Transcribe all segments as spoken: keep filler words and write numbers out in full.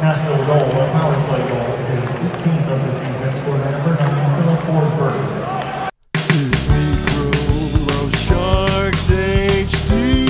Nashville goal, a power play goal, his eighteenth of the season, scored by number nine, Philip Forsberg. It's me, Crow, love Sharks H D.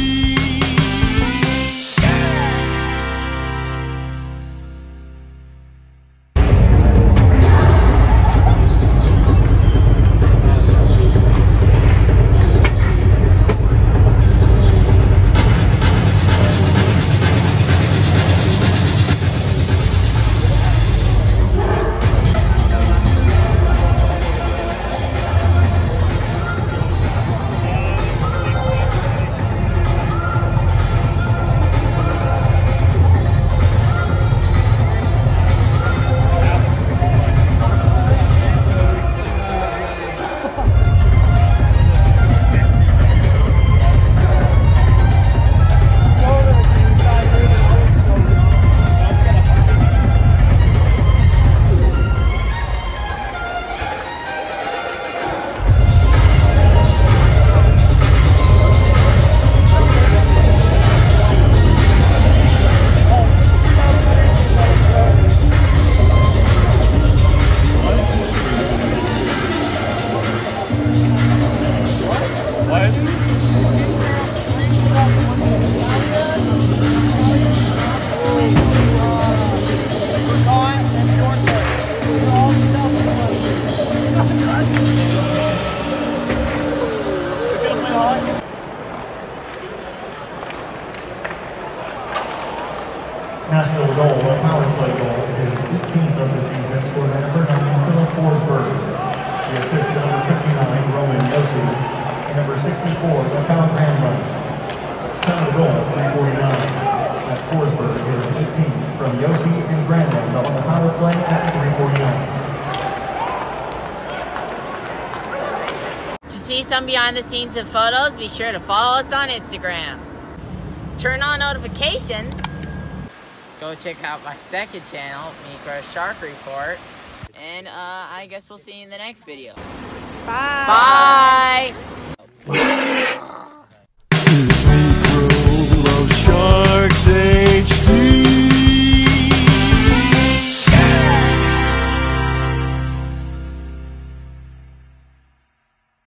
Nashville goal, a power play goal, his eighteenth of the season, scored by number nine, Philip Forsberg. The assist to number fifty-nine, Mlshd, and number sixty-four, the power grand run. Time of goal, three forty-nine. That's Forsberg, his eighteenth, from Mlshd and Grandland on the power play at three forty-nine. To see some behind the scenes and photos, be sure to follow us on Instagram. Turn on notifications. Go check out my second channel, Mlshd Shark Report. And uh, I guess we'll see you in the next video. Bye. Bye.